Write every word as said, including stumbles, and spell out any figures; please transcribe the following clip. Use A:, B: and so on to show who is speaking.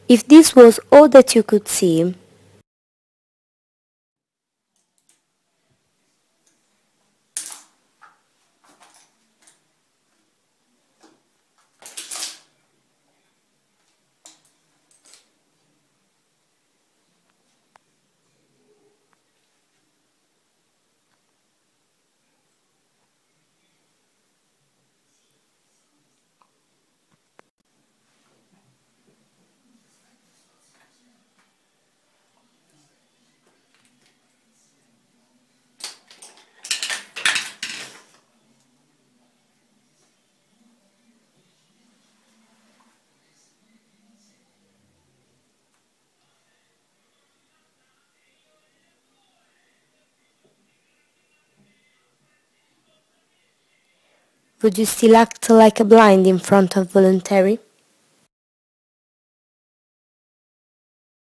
A: If this was all that you could see, would you still act like a blind in front of voluntary?